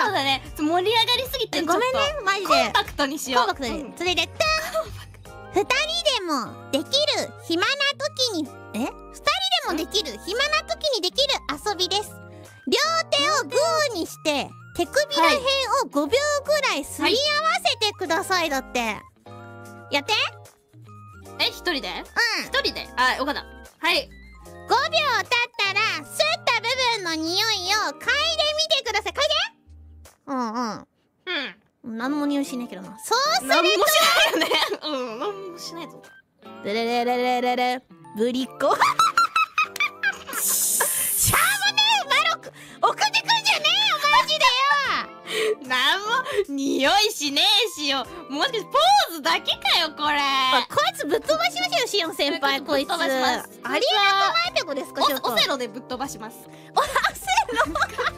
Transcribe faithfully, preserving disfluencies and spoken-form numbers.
そうだね、盛り上がりすぎてごめんね、マジでコンパクトにしよう。 コンパクトに。それで、二人でもできる暇な時に、え二人でもできる暇な時にできる遊びです。両手をグーにして手首らへんをごびょうぐらいすり合わせてくださいだって。やって。 え、一人で？ うん。 一人で？あ、わかった。はい。 ごびょう経ったら、吸った部分の匂いを嗅いでみてください。嗅いで。うんうん。 うん。 なんも匂いしないけどな。そうすると。 なんもしないよね。うん、なんもしないぞ。 レレレレレレレぶりっ子。しゃぶねえマロク送ってくんじゃねえよマジでよ。 なんも匂いしねえしよ。もしかしてポーズだけかよこれ。 こいつぶっ飛ばしましょうシオン先輩。こいつぶっ飛ばします。 ありえなくないってことですか。 オセロでぶっ飛ばします。 オセロ